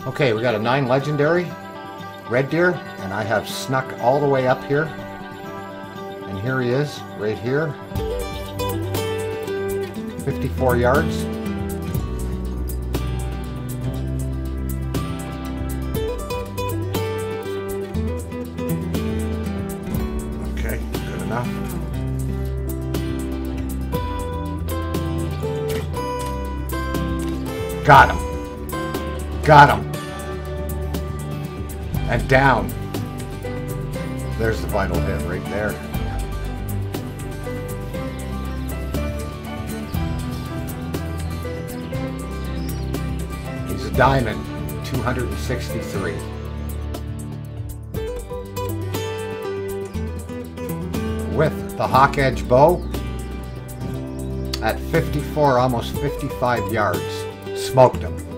Okay, we got a 9 legendary red deer, and I have snuck all the way up here. And here he is, right here. 54 yards. Okay, good enough. Got him. Got him. And down. There's the vital hit right there. He's a diamond, 263. With the hawk edge bow at 54, almost 55 yards. Smoked him.